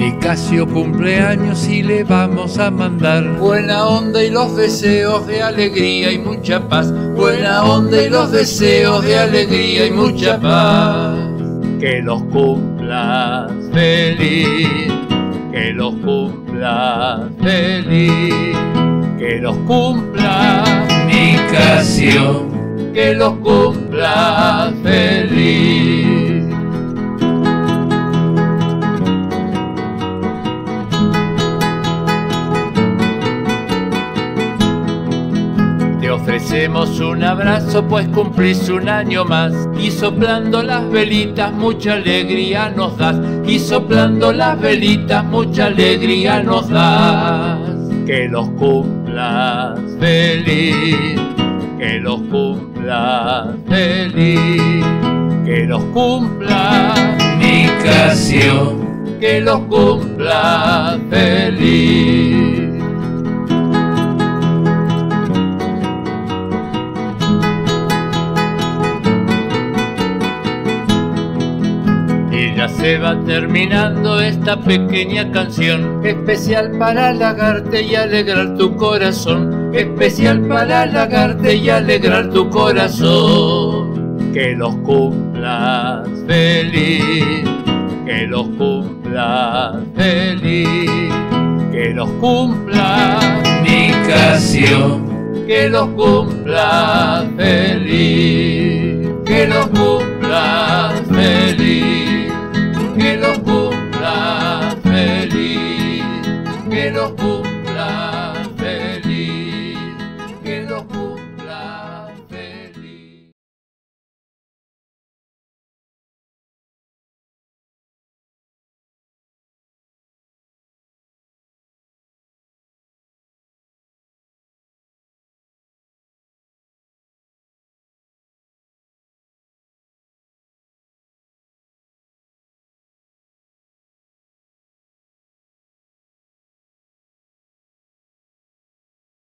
Nicasio cumpleaños y le vamos a mandar buena onda y los deseos de alegría y mucha paz. Buena onda y los deseos de alegría y mucha paz. Que los cumplas feliz, que los cumplas feliz, que los cumplas Nicasio, que los cumplas feliz. Te ofrecemos un abrazo pues cumplís un año más, y soplando las velitas mucha alegría nos das, y soplando las velitas mucha alegría nos das. Que los cumplas feliz, que los cumplas feliz, que los cumplas Nicasio, que los cumplas feliz. Y ya se va terminando esta pequeña canción, especial para halagarte y alegrar tu corazón, especial para halagarte y alegrar tu corazón. Que los cumplas feliz, que los cumplas feliz, que los cumplas Nicasio, que los cumplas feliz, que los cumplas